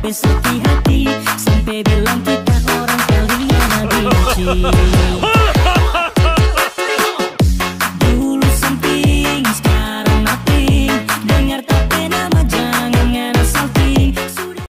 sampai sakit hati, sampai bilang kita orang paling enak dibenci.